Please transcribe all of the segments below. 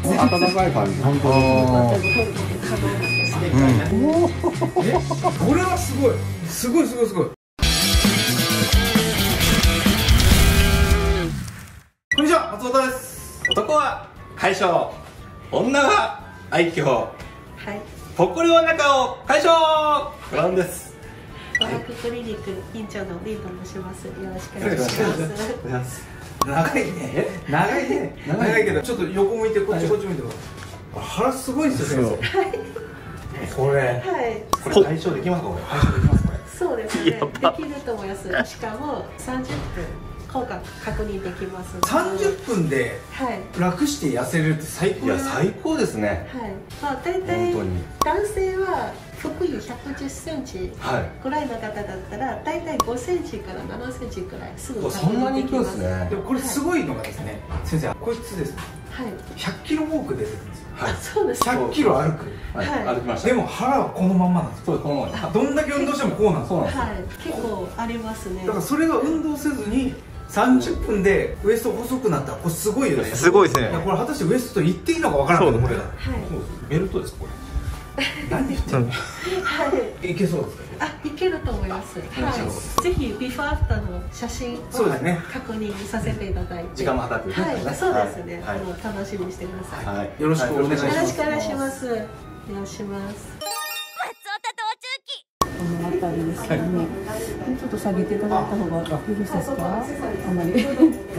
温かい感じ。本当に。 これはすごい。すごいすごいすごい。こんにちは、松本です。 男は解消、女は愛嬌。はい。ぽっこりお腹を解消。不安です。 科学クリニック院長のリンと申します。よろしくお願いします。 長いね。長いね。長いけど、ちょっと横向いて、こっちこっち向いて。腹すごいですよ、先生。これ。はい。 これ解消できますか、これ。解消できますか、これ。 そうですね。できると思います。しかも30分。効果確認できます。 30分で楽して痩せるって最高。 いや最高ですね。 はい。まあ大体男性は腹囲110センチぐらいの方だったら大体5センチから7センチくらいすぐ確認できます。 でもこれすごいのがですね、先生こいつですね。はい。100キロウォーク出てるんですよ。 はい。そうです。 100キロ歩く。 はい。歩きました。 でも腹はこのまんまなんです。 そうです、このままです。 どんだけ運動してもこうなんです。そうなんです。 はい。結構ありますね。 だからそれが運動せずに30分でウエスト細くなったらこれすごいよね。 すごいですね。 これ果たしてウエストと言っていいのかわからないこれが。はい。 ベルトですこれ。 何言ってんの？はい。いけそうですか？ あ、いけると思います。はい。ぜひビフォーアフターの写真を確認させていただいて。 時間も計って。 はい。そうですね。楽しみにしてください。 はい。よろしくお願いします。 よろしくお願いします。お願いします。 この辺りですよね。ちょっと下げていただいた方がよろしいですか？あまり。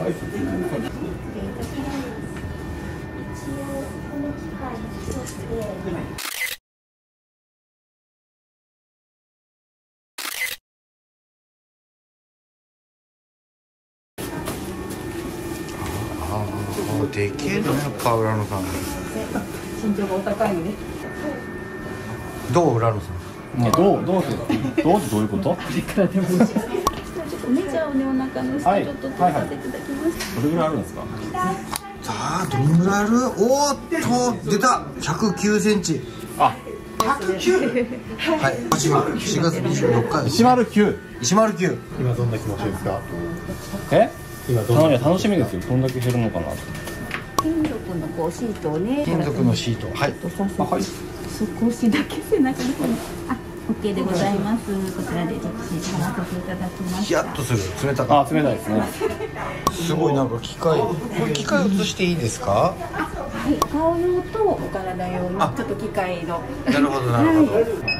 でけえのやっぱ浦野さん。 身長がお高いので。 どう浦野さん。 どうってどういうこと？ いくらでも。ちょっとメジャーをねお腹の下ちょっと取らせていただきます。 どれぐらいあるんですか？ さあどんぐらいある？おーっと出た。109センチ。 あ、 109。 はい。4月24日です。 109。 109。 今どんな気持ちですか？今楽しみですよ。どんだけ減るのかなと。 金属のこうシートをね。 金属のシート。はい。 はい。少しだけ背中の方に。あ、OK でございます。こちらで直視貼らせていただきます。 ヒヤッとする。冷たか。 あ、冷たいですね。 すごいなんか機械。これ機械映していいですか？ はい。顔用とお体用のちょっと機械の。 なるほどなるほど。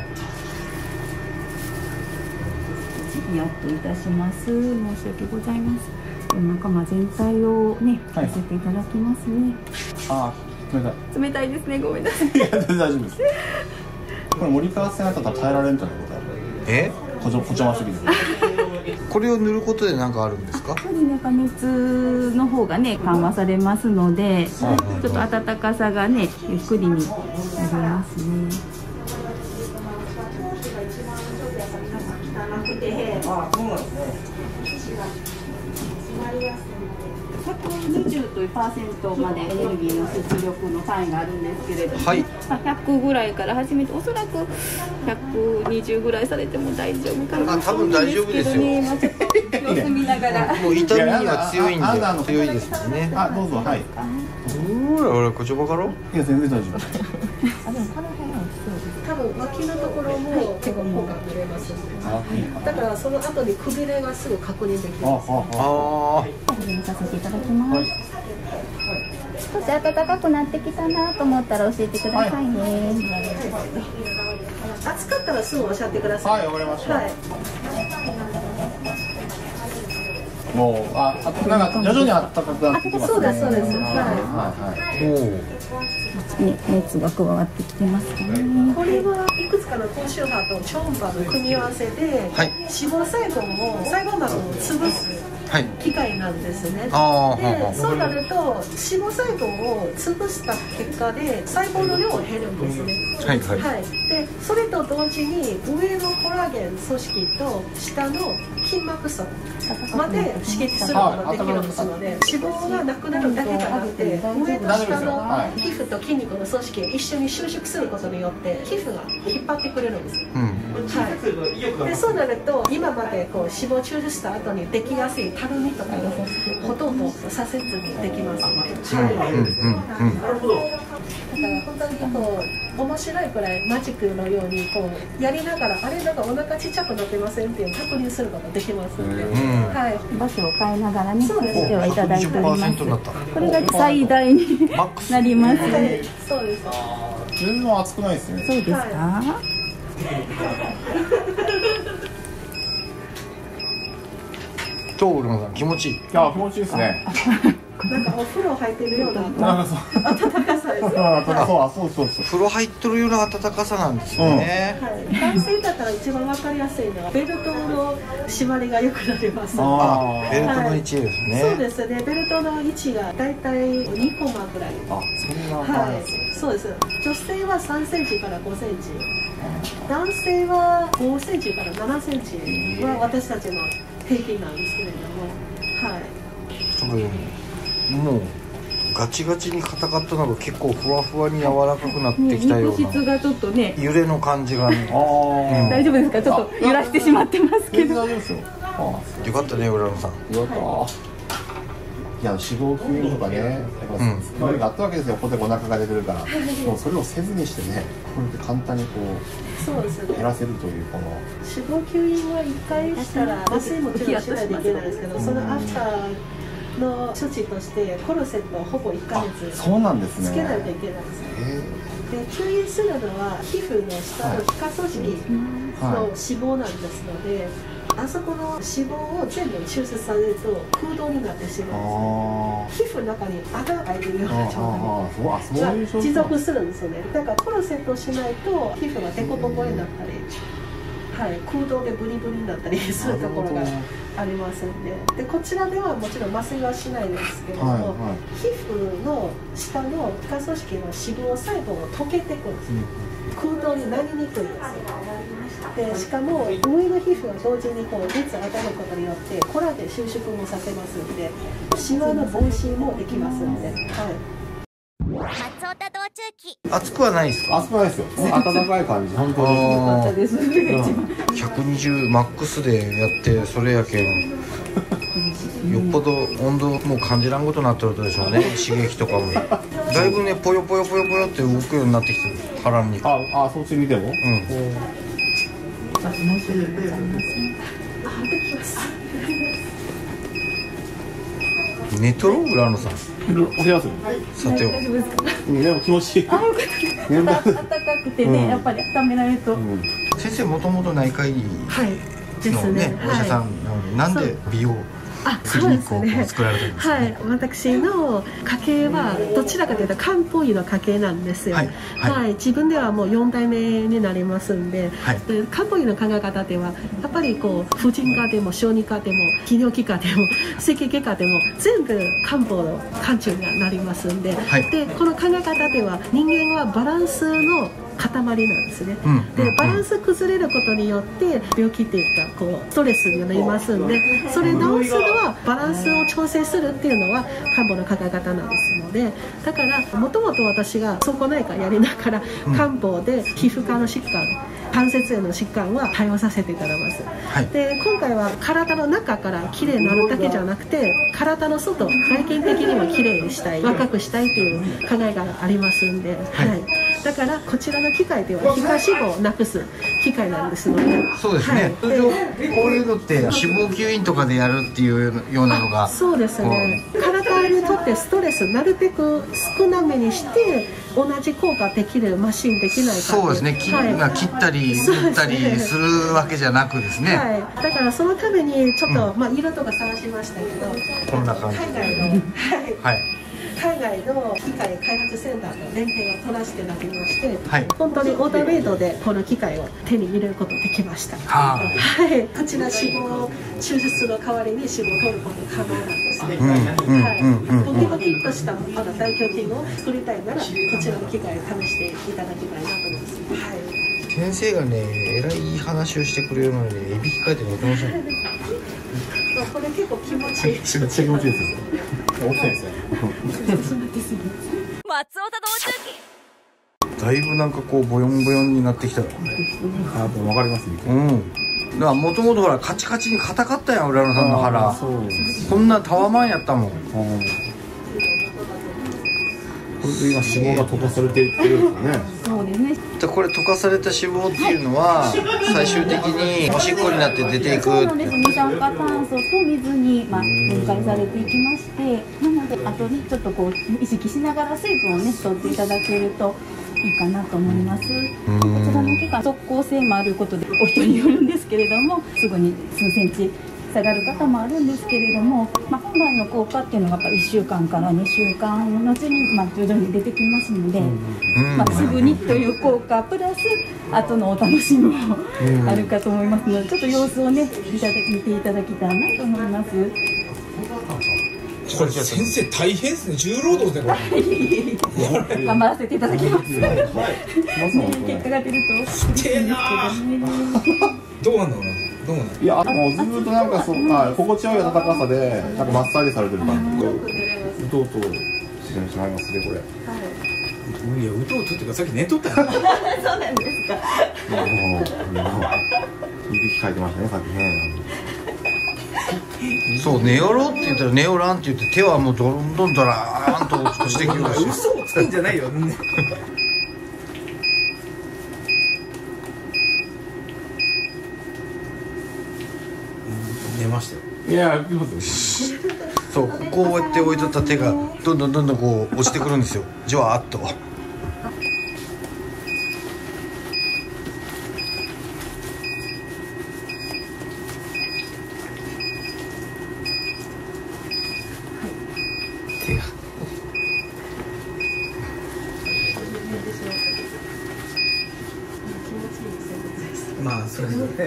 ヒヤッといたします。申し訳ございます。仲間全体をね、させていただきますね。 あ、冷たい。 冷たいですね。ごめんなさい。 いや、全然大丈夫です。これ森川線だったら耐えられるんじゃないですか？こちょますぎて。 これを塗ることで何かあるんですか？ 加熱の方がね緩和されますので、ちょっと暖かさがねゆっくりになりますね。120という%までエネルギーの出力の単位があるんですけれども、はい、100ぐらいから始めておそらく120ぐらいされても大丈夫かなと思うんですけどね。まあちょっと様子見ながら。 もう痛みには強いんで強いですもんね。 あ、どうぞ。はい。 俺こちょばかろ？ いや全然大丈夫。 あ、でもこの辺は多分脇のところも結構効果見れます。だからその後にくびれがすぐ確認できます。 始めさせていただきます。少し暖かくなってきたなと思ったら教えてくださいね。 暑かったらすぐおっしゃってください。 はい、わかりました。もうなんか徐々に暖かくなってきますね。 そうですそうです。 熱が加わってきてますね。 これはいくつかの高周波と超音波の組み合わせで、脂肪細胞も細胞膜を潰す機械なんですね。で、そうなると脂肪細胞を潰した結果で細胞の量が減るんですね。で、それと同時に上のコラーゲン組織と下の筋膜層まで刺激することができるんですので、脂肪がなくなるだけじゃなくて上と下の皮膚と筋肉の組織が一緒に収縮することによって皮膚が引っ張ってくれるんですよ。はい、でそうなると今までこう脂肪抽出した後にできやすいたるみとかがほとんどさせずにできますので、なるほど。だから本当にこう面白いくらいマジックのようにこうやりながらあれなんかお腹ちっちゃくなってませんっていう確認することができますので、はい、 場所を変えながらね、 そうですではいただいております。 20% になった。 これが最大になります。 そうです。 全然熱くないですね。 そうですか。 どう、浦野さん、気持ちいい。 あ、気持ちいいですね。 なんかお風呂入ってるようななんかそう。 暖かさです。 そう。 風呂入ってるような暖かさなんですよね。 男性だったら一番わかりやすいのはベルトの締まりが良くなります。 あ、ベルトの位置ですね。 そうですね。ベルトの位置がだいたい2コマぐらい。 あ、そんな感じです。 そうです。女性は3センチから5センチ。男性は5センチから7センチは私たちの平均なんですけれども、はい。 多分もうガチガチに硬かったのが結構ふわふわに柔らかくなってきたような、 肉質がちょっとね、 揺れの感じがね。 大丈夫ですか？ちょっと揺らしてしまってますけど。 大丈夫ですよ。 よかったね、浦野さん。 よかった。いや、脂肪吸引とかね、やっぱそれがあったわけですよ。ここでお腹が出てるから、もうそれをせずにしてね、こうやって簡単にこうそうですね。 減らせるというこの脂肪吸引は1回したら麻酔もちろんしないといけないですけど、その後の処置としてコルセットをほぼ1ヶ月そうなんですね。 つけないといけないですね。で吸引するのは皮膚の下の皮下組織の脂肪なんですので、あそこの脂肪を全部抽出されると空洞になってしまうんですね。皮膚の中に穴が開いてるような状態が持続するんですよね。だからコルセットをしないと皮膚がデコボコになったり、はい、空洞でブリブリになったりするところがありますんで、でこちらではもちろん麻酔はしないですけれども、皮膚の下の皮下組織の脂肪細胞が溶けていくんですね。空洞になりにくいです。でしかも上の皮膚が同時にこう熱当たることによってコラーゲン収縮もさせますので、シワの防止もできますので、はい。 松尾田道中記。 熱くはないですか？ 熱くないですよ。温かい感じ。本当に。 よかったです。 120マックスでやってそれやけん。よっぽど温度も感じらんことになってるでしょうね。刺激とかもだいぶね、ぽよぽよぽよぽよって動くようになってきてる、腹に。 あ、そっち見ても。 寝とろう、浦野さん。 お部屋する。 さては。 でも気持ちいい。 あ、よかったです。暖かくてね、やっぱり温められると。 先生もともと内科医のね、お医者さんなので、なんで美容クリニックを作られたんですか？ はい、私の家系はどちらかというと漢方医の家系なんですよ。はい、自分ではもう4代目になりますんで、で漢方医の考え方ではやっぱりこう婦人科でも小児科でも泌尿器科でも整形外科でも全部漢方の範疇になりますんで、でこの考え方では人間はバランスの塊なんですね。でバランス崩れることによって病気っていうかこうストレスになりますんで、それ直すのはバランスを調整するっていうのは漢方の考え方なんですので、だからもともと私が総合内科やりながら漢方で皮膚科の疾患、関節炎の疾患は対応させていただきます。で今回は体の中からきれいになるだけじゃなくて、体の外外見的にもきれいにしたい、若くしたいという考えがありますんで、だからこちらの機械では皮下脂肪をなくす機械なんですので。 そうですね。通常こういうのって脂肪吸引とかでやるっていうようなのが、 そうですね。体にとってストレスなるべく少なめにして同じ効果できるマシンできないか。 そうですね。切ったり打ったりするわけじゃなくですね。 だからそのためにちょっと色とか探しましたけど、 こんな感じ。 海外の機械開発センターと連携を取らせていただきまして、本当にオーダーメイドでこの機械を手に入れることできました。こちら脂肪抽出の代わりに脂肪を取ること可能なんですね。ボキボキっとしたまだ大胸筋を作りたいならこちらの機械を試していただきたいなと思います。 先生がね、えらい話をしてくれるので、いびきかいて寝てません。 これ結構気持ちいい。 めっちゃ気持ちいいですよ。起きたいですよ。 松松尾田道中記。 だいぶなんかこうボヨンボヨンになってきたからね。 あ、でも分かりますね。 うん。だからもともとほらカチカチに硬かったやん、浦野さんの腹。こんなタワマンやったもん。 これで今脂肪が溶かされていってるんですね。 そうですね。 でこれ溶かされた脂肪っていうのは最終的におしっこになって出ていく。 そうなんです。二酸化炭素と水に分解されていきまして、なのであとにちょっとこう意識しながら水分をね取っていただけるといいかなと思います。こちらの期間即効性もあることでお人によるんですけれども、すぐに数センチ下がる方もあるんですけれども、本来の効果っていうのがやっぱ1週間から2週間のうちに徐々に出てきますので、すぐにという効果プラス後のお楽しみもあるかと思いますので、ちょっと様子をね見ていただきたいなと思います。 これ先生大変ですね、重労働ですねこれ。 頑張らせていただきます。結果が出るときてえな。どうなんだろうな。どうなんだろう。 いや、もうずっとなんか心地よい暖かさでなんかマッサージされてる感じで、うとうとしてしまいますねこれ。 いや、うとうとっていうかさっき寝とったやん。 そうなんですか。 いびきかいてましたねさっきね。 そう、寝よろって言ったら寝よらんって言って手はもうどんどんドラーンと落ちてきました。 嘘をつくんじゃないよ。寝ましたよ。 いや、起きますよ。 そう、こうやって置いとった手がどんどんこう落ちてくるんですよ、じわーっと。手がまあそうですね。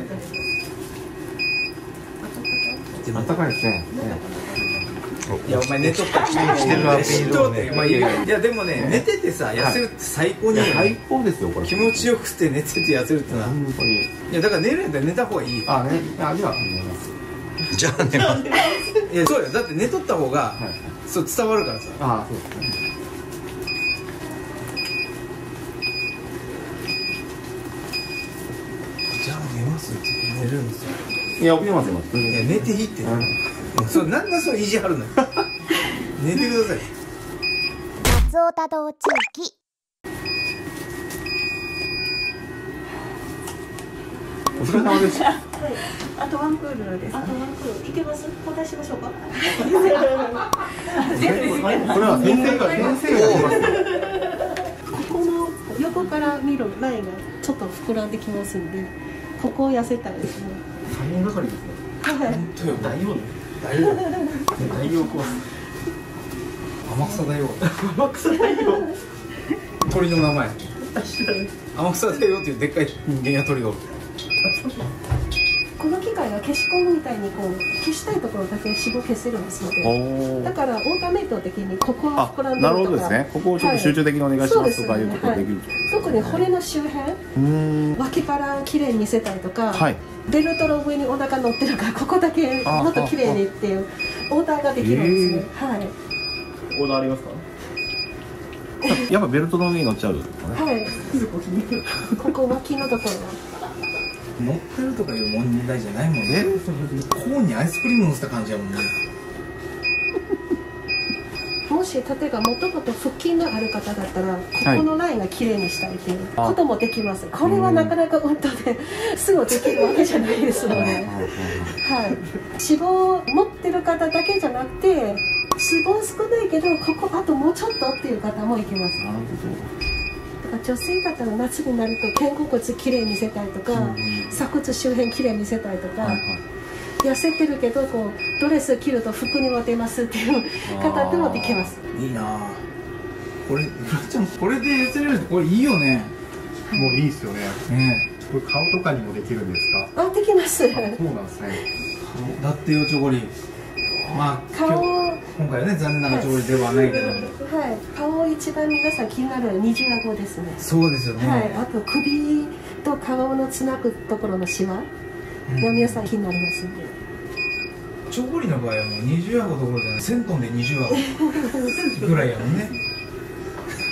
暖かいですね。 いや、お前寝とったしてるアピールをね。 いやでもね、寝ててさ痩せるって最高に最高ですよこれ。 気持ちよくて寝てて痩せるってのは本当に。 いやだから寝るんやったら寝た方がいい。 あね、味は寝ます。 じゃあ寝ます。 いやそうよ、だって寝とった方がそう伝わるからさ。 あ、そうですね。 じゃあ寝ますって言って寝るんですよ。 いや、起きてますよ。 いや寝ていいって。そうなんだそれ意地張るのよ。寝てください。 松尾田道中記。 お疲れ様でした。 あとワンクールです。あとワンクールいけます？交代しましょうか。 これは先生がします。 ここの横から見るラインがちょっと膨らんできますんで、ここを痩せたいですね。 大変係ですね。 はい。 本当よ。 大王ね。大王コース。 天草だよ。 天草大王。 鳥の名前。天草だよっていうでっかい人間や鳥がおる。 この機械が消し込むみたいにこう消したいところだけ脂肪消せるんですので、だからオータメート的にここは膨らんでるとか、 なるほどですね。ここをちょっと集中的にお願いしますとかいうことができる。 特に骨の周辺、脇腹きれいに見せたいとか、ベルトの上にお腹乗ってるからここだけもっときれいにっていうオーダーができるんですね。はい。 オーダーありますか？やっぱベルトの上に乗っちゃう。 はい。ここ脇のところ。 乗ってるとかいう問題じゃないもんね。コーンにアイスクリーム乗せた感じやもんね。 もし例えばもともと腹筋のある方だったらここのラインが綺麗にしたいっていうこともできます。これはなかなか運動ですぐできるわけじゃないですので、はい、脂肪を持ってる方だけじゃなくて脂肪少ないけどここあともうちょっとっていう方もいけます。女性方の夏になると肩甲骨きれいに見せたいとか、鎖骨周辺きれいに見せたいとか、痩せてるけどこうドレス着ると服にも出ますっていう方でもできます。 いいなぁ。これフラちゃんこれで痩せれるってこれいいよね。 もういいですよね。 ねこれ顔とかにもできるんですか？ あ、できます。 そうなんですね。 だってよチョコリ。まあ顔今回はね残念ながらチョコリではないけども、 はい、顔一番皆さん気になるのは二重顎ですね。 そうですよね。 はい、あと首と顔のつなぐところのシワが皆さん気になりますね。 チョコリの場合はもう二重顎どころじゃない、1000トンで二重顎ぐらいやもんね。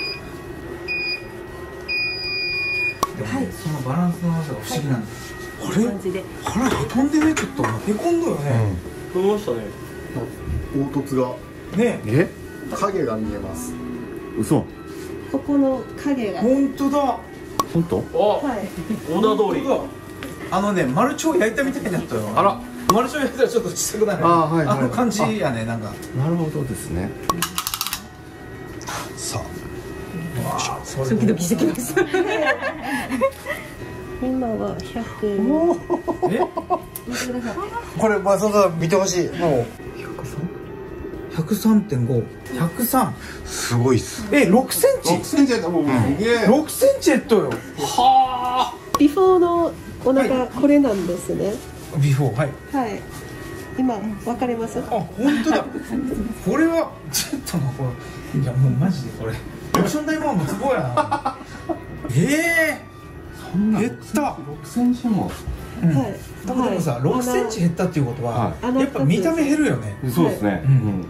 そのバランスの良さが不思議なんです。あれ感じで腹へこんでね、ちょっとへこんだよね。 飛びましたね。 凹凸がね、 影が見えます。嘘。 ここの影が。 本当だ。 本当？ はい。 オーダー通り。 あのね、マルチョウ焼いたみたいになったよ。 あら、 マルチョウ焼いたらちょっと小さくなる。 はいはい。 あの感じやね、なんか。 なるほどですね。 さあ。 ドキドキしてきました。 今は100。 これ松本さん見てほしい。もう 103.5、103。 すごいっす。 6センチ。 6センチやったらもうすげえ。 6センチヘッドよ。はあ。 ビフォーのお腹、これなんですね。 ビフォー、はい。 はい。今わかります？ あ、本当だ。これはちょっとな、これ。いやもうマジでこれ。オプション代もすごいな。 そんな減った 6センチも。 はい。でもさ、6センチ減ったっていうことは、やっぱ見た目減るよね。 そうですね。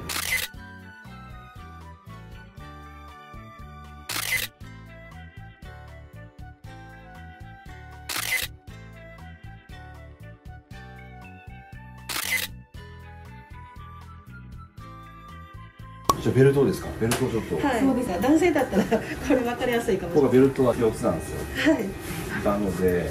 じゃあベルトですか？ベルトちょっと。 はい。そうですか。男性だったらこれ分かりやすいかもしれない。 僕はベルトは4つなんですよ。 はい。 なので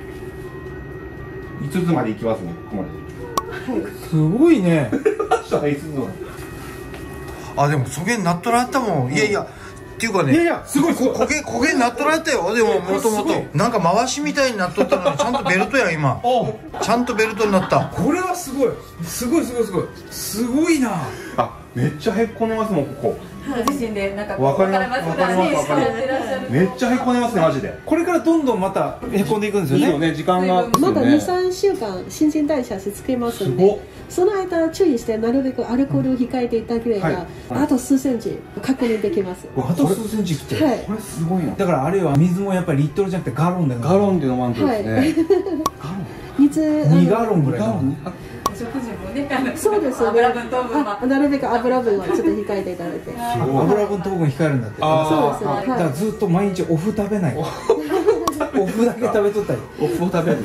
5つまでいきますね。ここまで。 すごいね。 5つの。 あ、でもそげになっとられたもん。いやいやっていうかね。 いやいや、すごい。 焦げになっとられたよ。でももともとなんか回しみたいになっとったのにちゃんとベルトや今。ちゃんとベルトになった。 これはすごい。すごいすごいな。 あ、めっちゃへっこんでますもんここ。 ご自身でなんかわかります。めっちゃへこんでますねマジで。 これからどんどんまたへこんでいくんですよね。 いいよね、時間が。 まだ2、3週間新陳代謝しつけますんで、その間注意してなるべくアルコールを控えていただければ、あと数センチ確認できます。 あと数センチって。 はい。 これすごいな。 だからあれは水もやっぱりリットルじゃなくてガロンで。 ガロンで飲まんとですね。 水 2ガロンぐらい。 食事もね、 そうですよね。 油分糖分はなるべく油分はちょっと控えていただいて。 油分糖分控えるんだって。 そうですね。 だからずっと毎日オフ食べない。オフだけ食べとったり。 オフを食べる。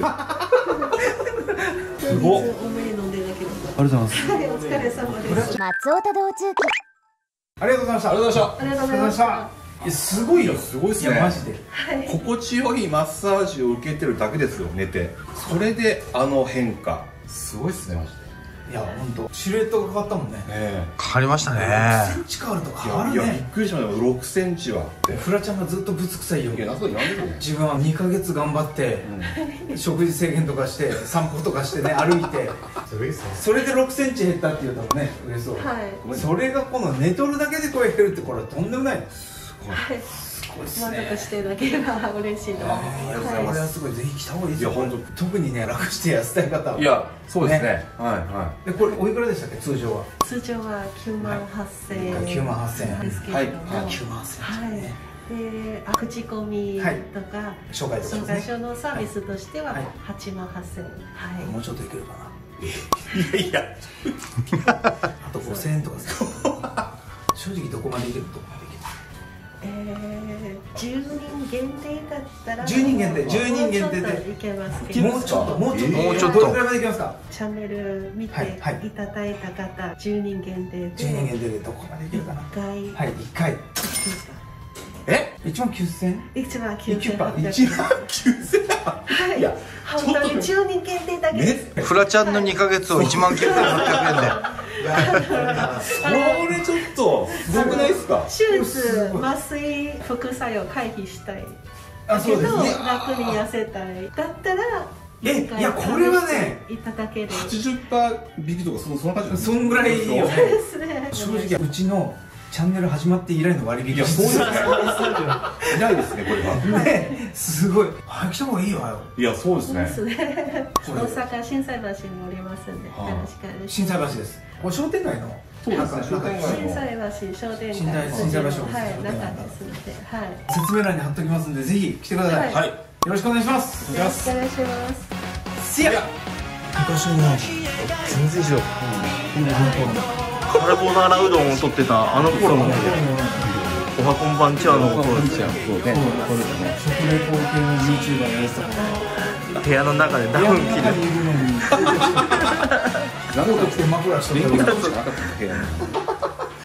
すごっ。多めに飲んでいただければ。 ありがとうございます。 はい、お疲れ様です。 松尾田道中記。 ありがとうございました。 ありがとうございました。 ありがとうございました。 すごいよ。 すごいっすね。 マジで。 心地よいマッサージを受けてるだけですよ、寝て。それであの変化、すごいっすねマジで。 いや本当シルエットが変わったもんね。 変わりましたね。 6センチ変わると変わるね。 いやびっくりしました。6センチはって。 フラちゃんがずっとブツ臭いよ。 いや、なんでね。 自分は2ヶ月頑張って食事制限とかして散歩とかしてね歩いて、それで6センチ減ったっていうのもね嬉しそう。 はい。 それがこの寝とるだけでこれ減るってこれはとんでもない。 すごい。満足していただければ嬉しいと思います。 これはすごい、ぜひ来た方がいいですよ。 いや本当。 特にね楽して痩せたい方は。 いやそうですね。はいでこれおいくらでしたっけ通常は？ 通常は98,000円。 98,000円ですけれども。 98,000円。 で、口コミとか紹介とか紹介書のサービスとしては88,000円。はい。 もうちょっといけるかな。 いやあと5,000円とかさ。正直どこまでいけると。 10人限定だったら 10人限定でいけますけど、 もうちょっとどれくらいまでいけますか？ チャンネル見ていただいた方10人限定で 10人限定でどこまでいけるかな 1 回1回19,000 1万 9,800 9,000 はい、いや本当に10人限定だけです。 フラちゃんの2ヶ月を19,800円でこれちょっとすごくないですか？ 手術、麻酔、副作用回避したいだけど楽に痩せたいだったらいやこれはねいただける 80% 引きとかその感じ。 そんぐらいいいよね。正直うちのチャンネル始まって以来の割引。いやそうですね。 いないですねこれは。 ねすごい。早く来た方がいいよ。 いやそうですね。 大阪心斎橋におりますんで、よろしくお願いします。 心斎橋です。これ商店街の。 そうですね。商店街心斎橋商店街。 心斎橋。 はい、中ですので、はい。 説明欄に貼っておきますんで、ぜひ来てください。はい。よろしくお願いします。 よろしくお願いします。 せや。昔の全然しろ。 カルボナーラうどんを取ってたあの頃のおはこんばんちはのこんばんちはそうね食レポ系の YouTuber のやつとか部屋の中でダウン着る何と着て枕してる電気だとしかなかったっけ